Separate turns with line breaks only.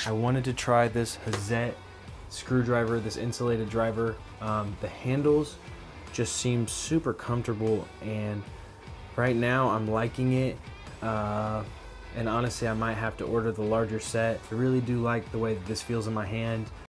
I wanted to try this Hazet screwdriver, this insulated driver. The handles just seem super comfortable, and right now I'm liking it. And honestly, I might have to order the larger set. I really do like the way that this feels in my hand.